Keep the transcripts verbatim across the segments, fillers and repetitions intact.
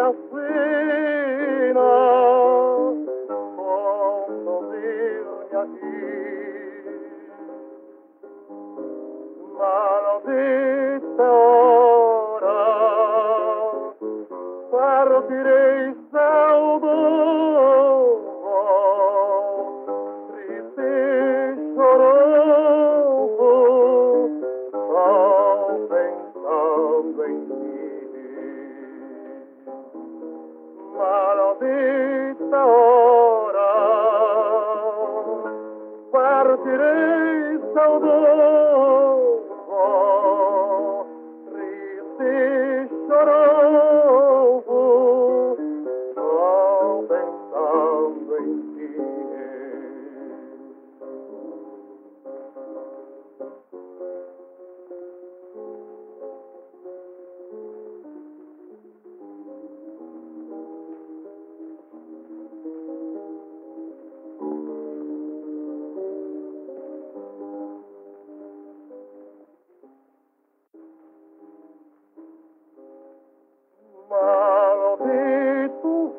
fascina cuando viene aquí. Maldita hora, partirei saudoso, triste e choroso, só pensando em ti. Maldita hora, partirei saudoso, triste e choroso, só pensando em ti. Malditos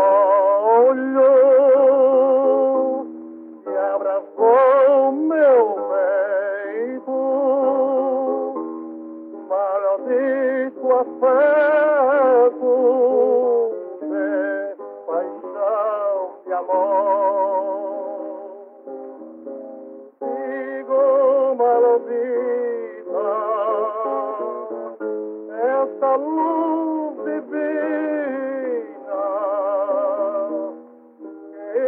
olhos que abraçou meu peito, maldito afeto de paixão e amor. Digo maldita esta luz divina que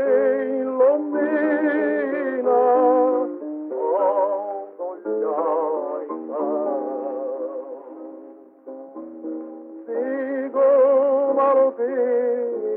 ilumina todo olhar. Digo maldita